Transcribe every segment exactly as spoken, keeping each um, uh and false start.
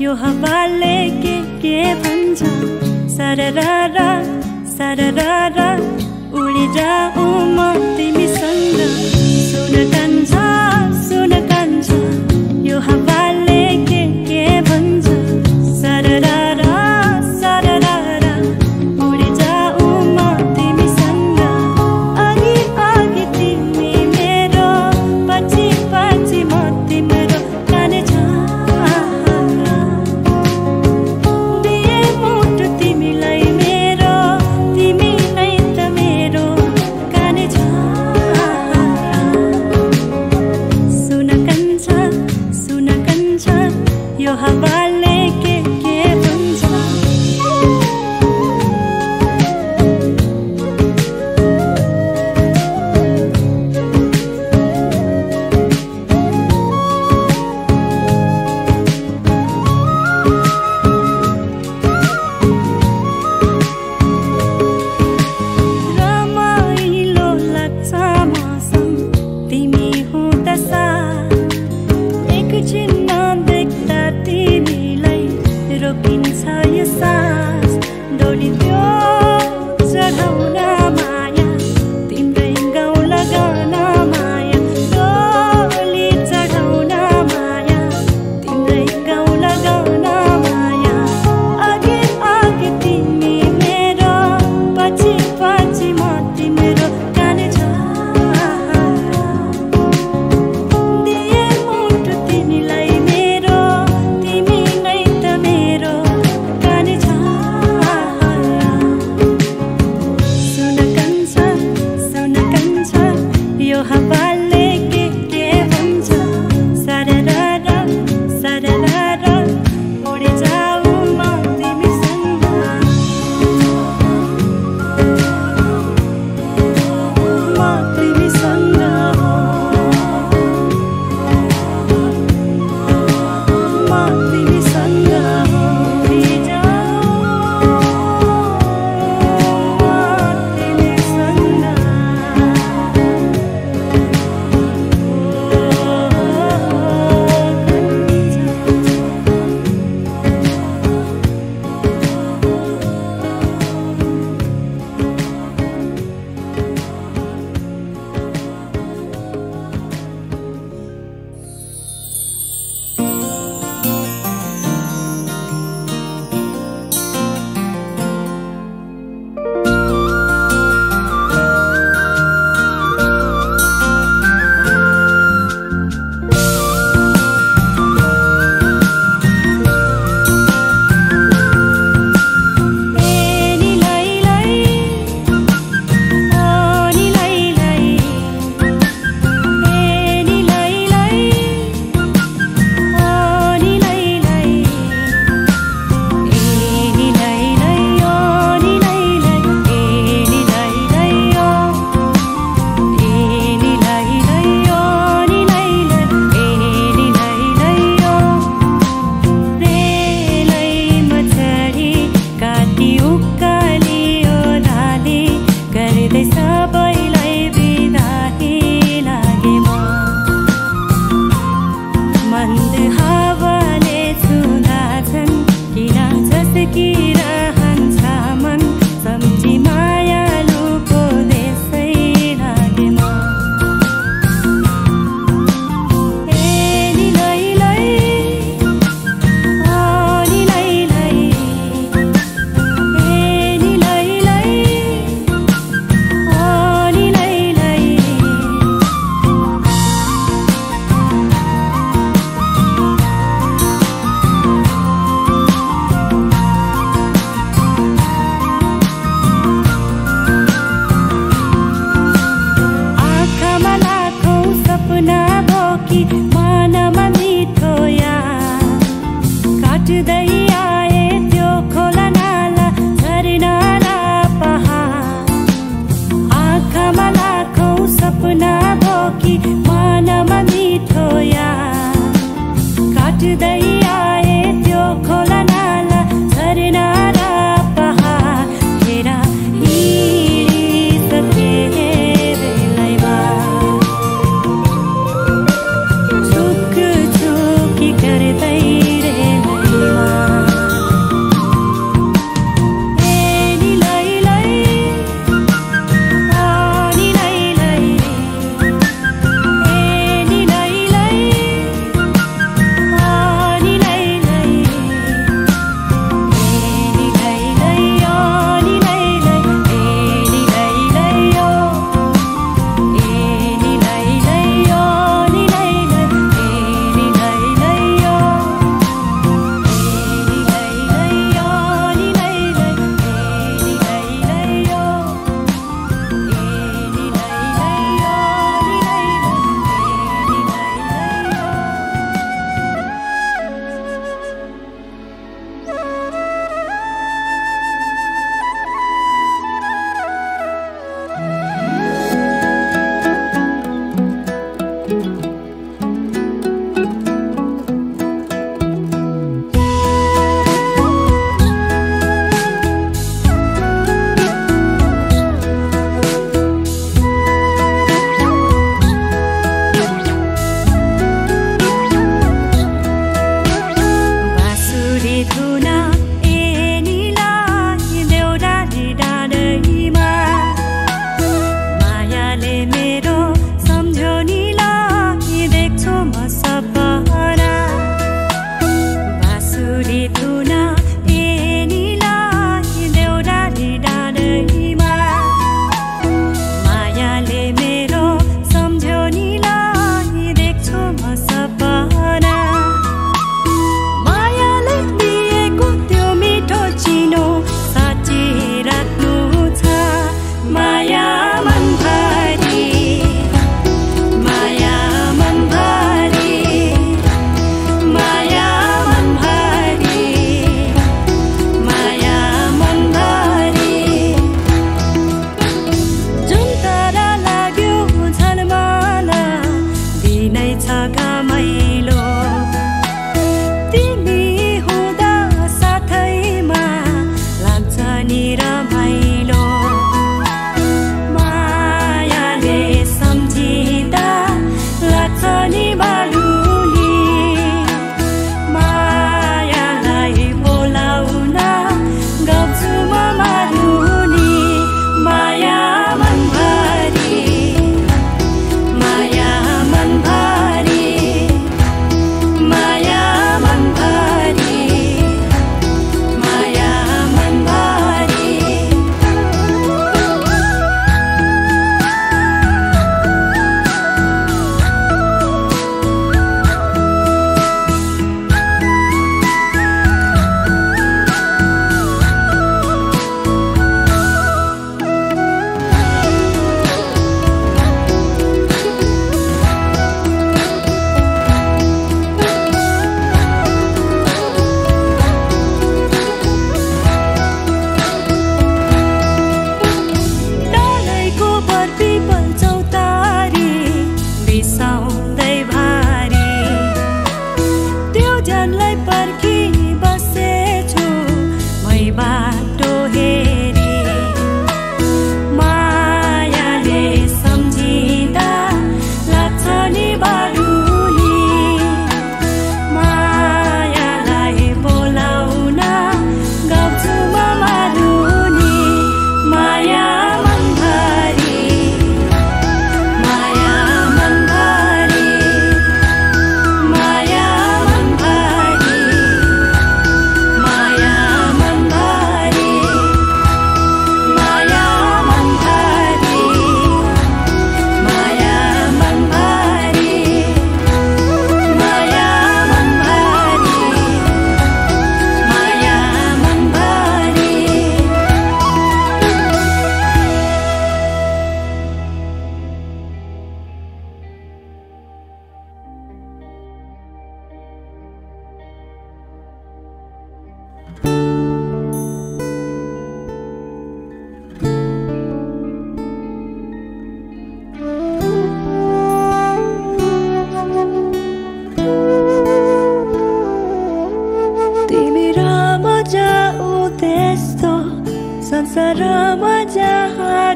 यो हावाले के के भन्छ सरररा सरररा उडी जाऊ म तिमीसँग सुन कान्छा सुन कान्छा यो हावाले के के भन्छ सरररा सरररा उडी जाऊ म तिमीसँग अघि अघि तिमी मेरो पछि पछि म तिम्रो काने छ दिए मुटु तिमीलाई मेरो तिमी नै त मेरो काने छ सुन कान्छा सुन कान्छा यो हावाले के के भन्छ रमाइलो लाग्छ मसँग तिमी हुँदा साथ एकछिन नदेख्दा तिमीलाई रोकिन्छ यो सास डोलिन्थ्यो चढाउन माया तिम्रै गाउँ लगाउन माया डोली चढाउन माया तिम्रै गाउँ लगाउन माया अघि अघि तिमी मेरो पछि पछि म तिम्रो काने छ दिए मुटु तिमीलाई मेरो तिमी नै त मेरो काने छ सुन कान्छा सुन कान्छा यो हावाले के के भन्छ सरररा सरररा उडी जाऊ म तिमीसँग म तिमीसँग म तिमीसँग उडी जाऊ म तिमीसँग सबैलाई बिदाही लागे म मन्द हावाले छुँदाछन् किन झस्किरहन्छ मन सम्झी मायालुको देशै लागे म ए निलै लै ओ निलै लै ए निलै लै ओ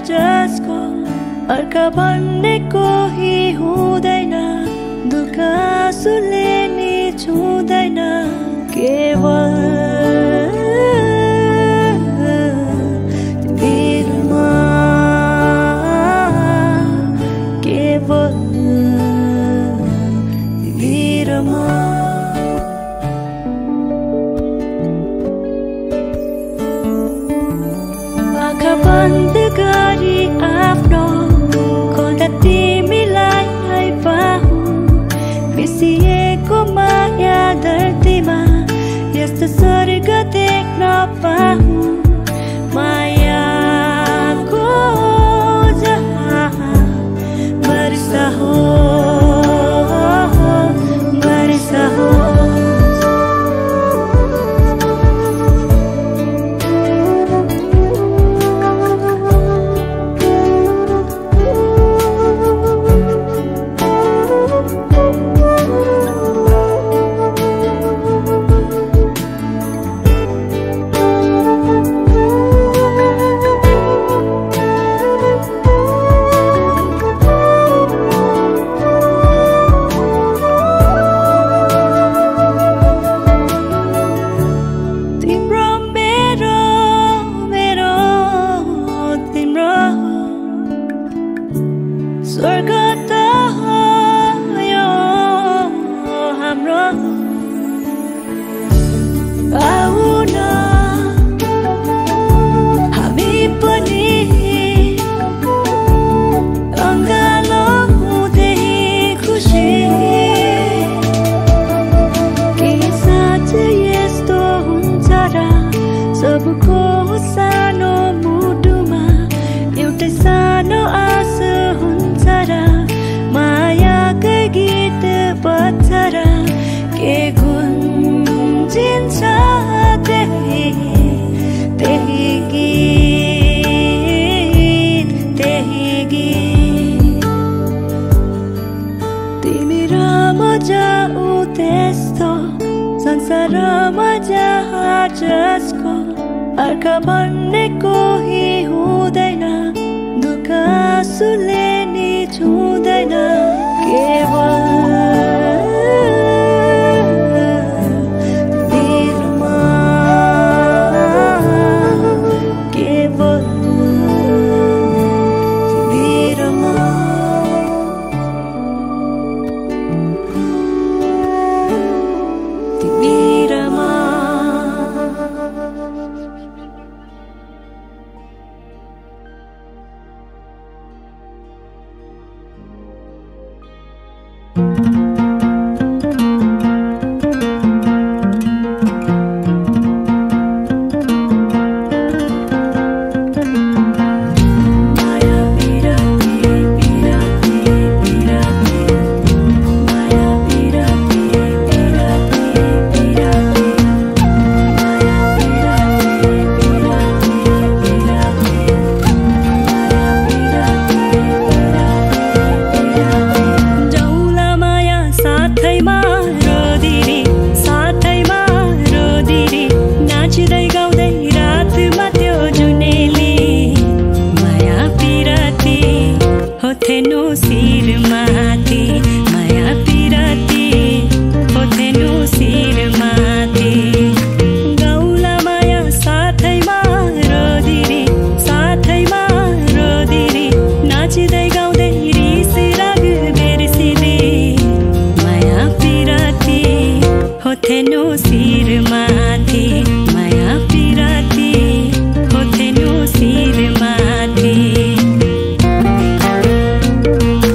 जसको अर्का भन्ने कोही हुँदैन दुःख आँसुले नि छुँदैन केवल तिमीमा केवल तिमीमा आँखा बन्द गरी आफ्नो खोल्दा तिमीलाई पाऊँ बिर्सिएको माया धरतीमा यस्तो स्वर्ग देख्न पाऊँ मायाको जहाँ वर्षा हो वर्षा हो स्वर्ग त हो यो हाम्रो आऊ न हामी पनि अङ्गालो हुँदै खुसी के साँच्चै यस्तो हुन्छ र सबको सानो मुटुमा एउटै सानो आस हुन्छ र मायाकै गीत बज्छ र के गुन्जिन्छ त्यही त्यही गीत त्यही गीत तिमी र म जाऊ त्यस्तो संसारमा जहाँ जसको अर्का भन्ने कोही हुँदैन दुःख आँसुले नि छुँदैन केवल तिमीमा केवल तिमीमा तिमीमा होथेनु शिर माथि माया पिरती होथेनु शिर माथि गाउला माया साथैमा रोदिरी साथैमा रोदिरी नाचिँदै गाउँदै रिस राग बिर्सिली माया पिरती होथेनु शिर माथि माया पिरती होथेनु शिर माथि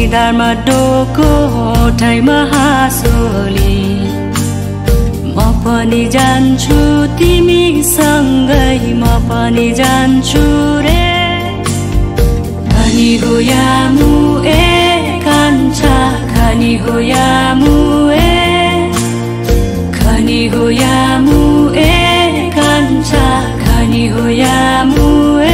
दारमा डोको ठाइमा हाँसोली म पनि जान्छु तिमीसँगै म पनि जान्छु रे खनी हो यामु ए कान्छा खनी हो यामु ए खनी हो यामु ए कान्छा खनी हो यामु ए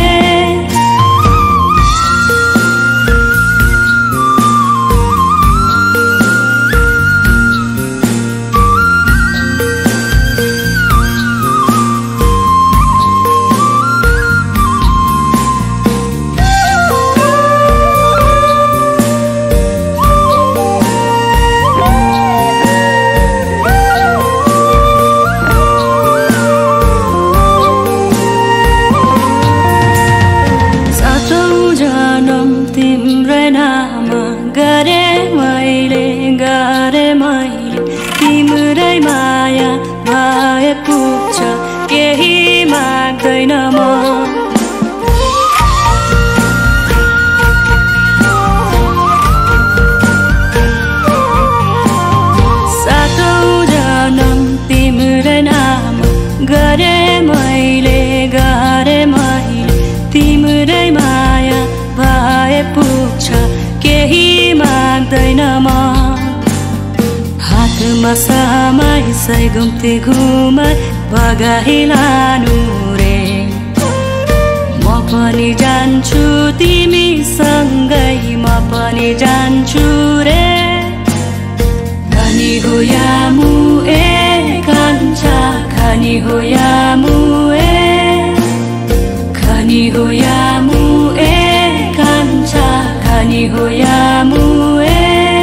Masamai sai gumti घुमाई बगाइलानु रे म पनि जान्छु तिमीसँगै म पनि जान्छु रे खनी हो यामु ए कान्छा खनी हो यामु ए खनी हो यामु ए कान्छा खनी हो यामु ए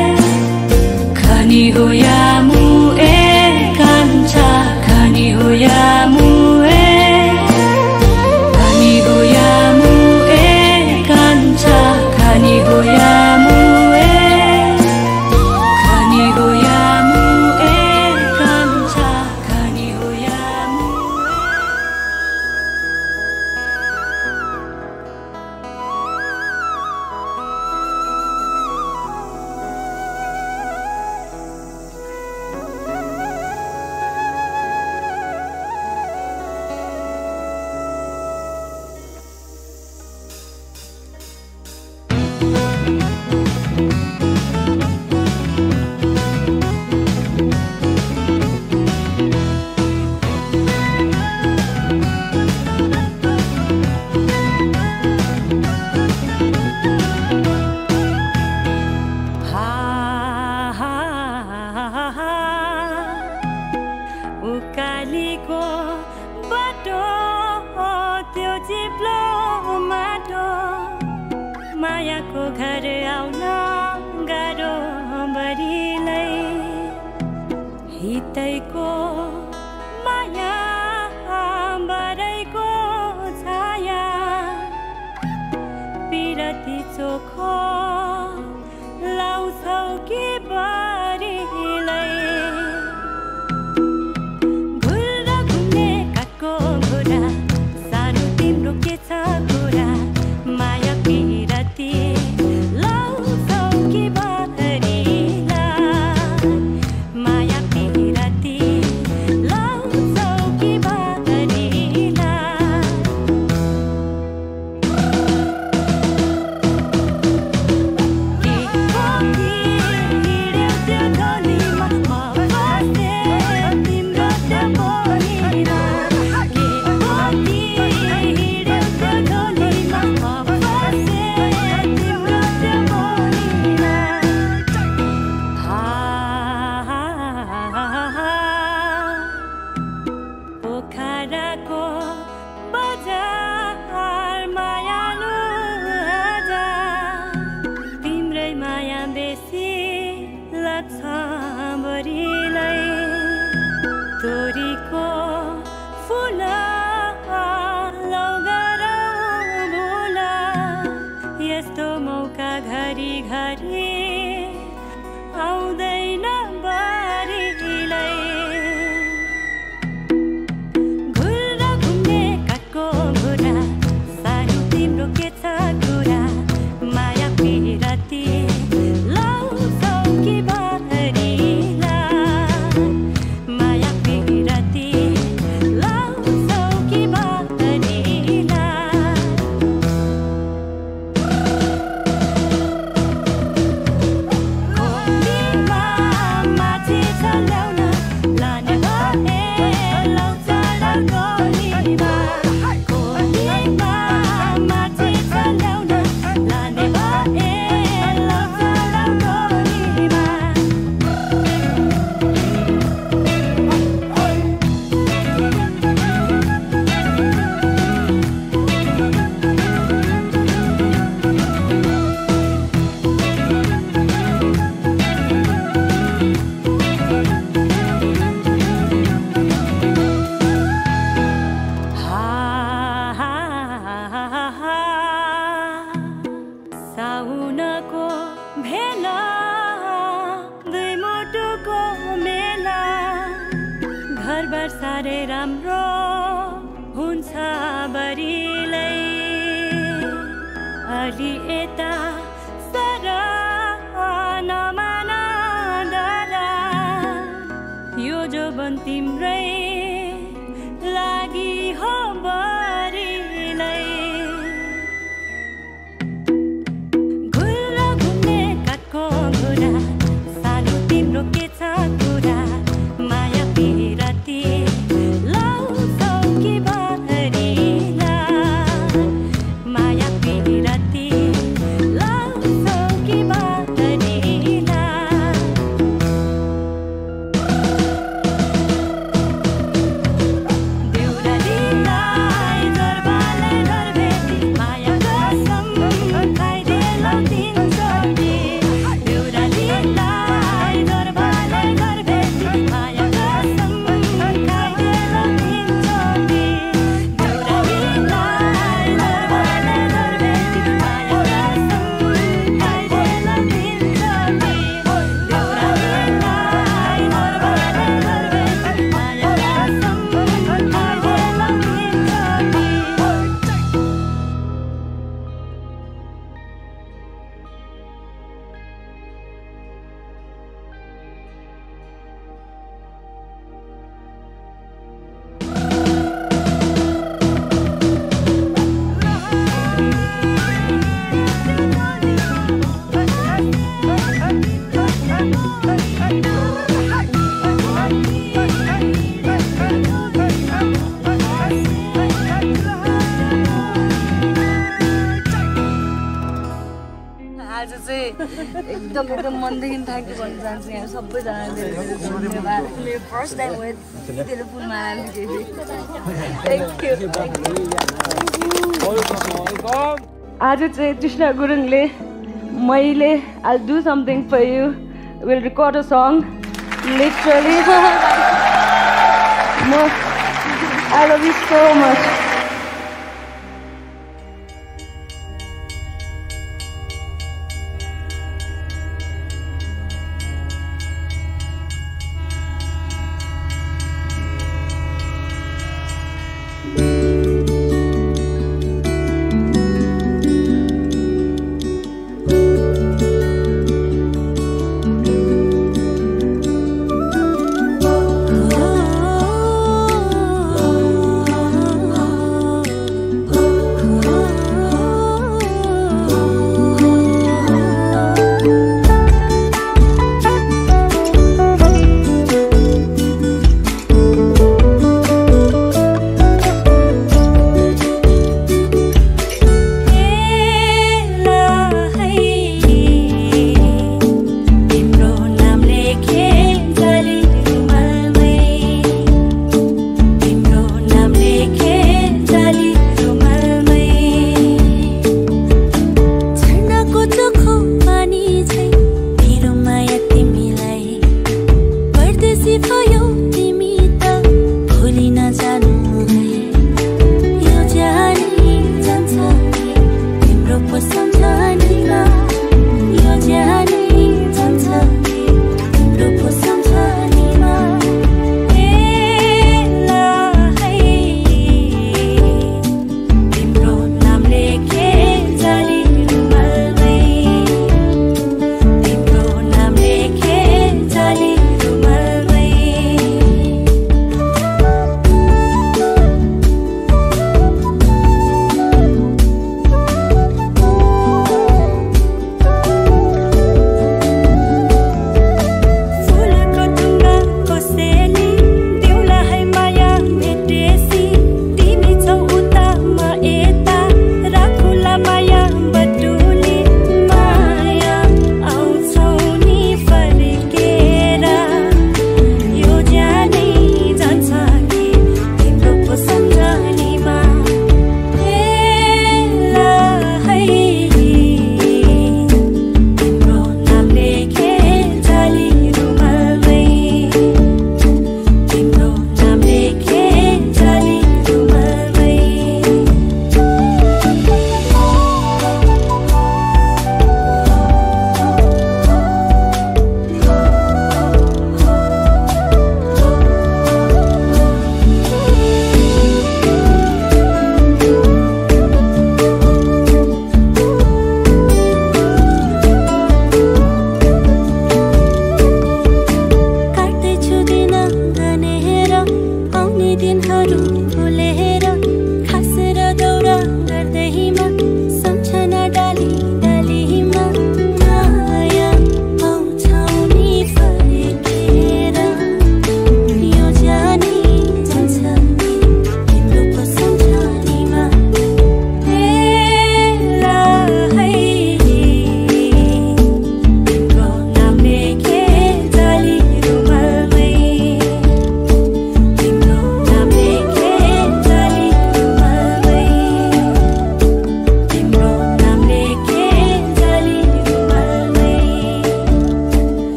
खनी हो यामु ए कान्छा खनी हो यामु ए खनी हो यामु ए कान्छा खनी हो यामु ए खनी हो यामु ए कान्छा खनी हो यामु उकालीको बाटो त्यो चिप्लो माटो मायाको घर आउन गाह्रो बढीलाई हितैको माया बरैको छाया पिरती चोखो लाउँछौ कि बढीलाई So घरबार साह्रै राम्रो हुन्छ बरिलै अलि यता सर नमान डरा यो जोबन तिम्रै लागि हो बरिलै घुल्लो घुम्ने काठको घुरा सानो तिम्रो के छ कुरा माया पिराती लाउँछौ कि बहरिला माया पिराती लाउँछौ कि बहरिला देउरालीलाई दरबारले दरबेटी माया कसम खाइदेला तिनचोटि देउरालीलाई दरबारले दरबेटी माया कसम खाइदेला तिनचोटि देउरालीलाई दरबारले दरबेटी माया कसम खाइदेला तिनचोटि देउरालीलाई दरबारले दरबेटी माया कसम खाइदेला तिनचोटि आज चाहिँ एकदम एकदम मनदेखि थ्याङ्क यू भन्न चाहन्छु यहाँ सबैजनाले धन्यवाद मेरो फर्स्ट टाइम हो यतिखेर पुलमा आइपुगेको थ्याङ्क यू आज चाहिँ कृष्ण गुरुङले मैले I do something for you will record a song literally म I love you so much